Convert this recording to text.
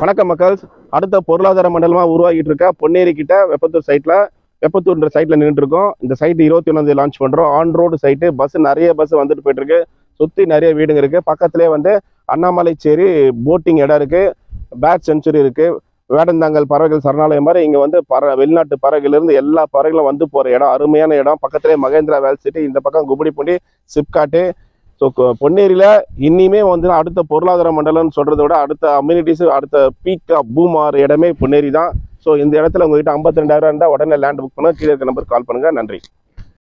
வணக்கம் மக்கள். அடுத்த பொருளாதார மண்டலமா உருவாகிட்டு இருக்க பொன்னேரி கிட்ட வெப்பத்தூர்ன்ற சைட்ல நின்றுட்டு இருக்கோம். இந்த சைட் 21 லான்ச் பண்றோம். ஆன் ரோடு சைட்டு, நிறைய பஸ் வந்துட்டு போயிட்டு இருக்கு. சுத்தி நிறைய வீடுங்க இருக்கு. பக்கத்திலே அண்ணாமலைச்சேரி போட்டிங் இடம் இருக்கு. பேட் சென்ச்சுரி இருக்கு. வேடந்தாங்கல் பறவைகள் சரணாலயம் மாதிரி இங்க வெளிநாட்டு பறவைகள் இருந்து எல்லா பறவைகளும் வந்து போற இடம், அருமையான இடம். பக்கத்திலே மகேந்திரா வேல் சிட்டி, இந்த பக்கம் குபடிப்பூண்டி, சிப்காட்டு. ஸோ பொன்னேரியில இனிமே அடுத்த பொருளாதார மண்டலம்னு சொல்றதை விட அடுத்த அம்யூனிட்டிஸ், அடுத்த பீக்கா பூம் ஆகிற இடமே பொன்னேரி தான். ஸோ இந்த இடத்துல உங்ககிட்ட 52,000 இருந்தால் உடனே லேண்ட் புக் பண்ண கீழே இருக்க நம்பருக்கு கால் பண்ணுங்க. நன்றி.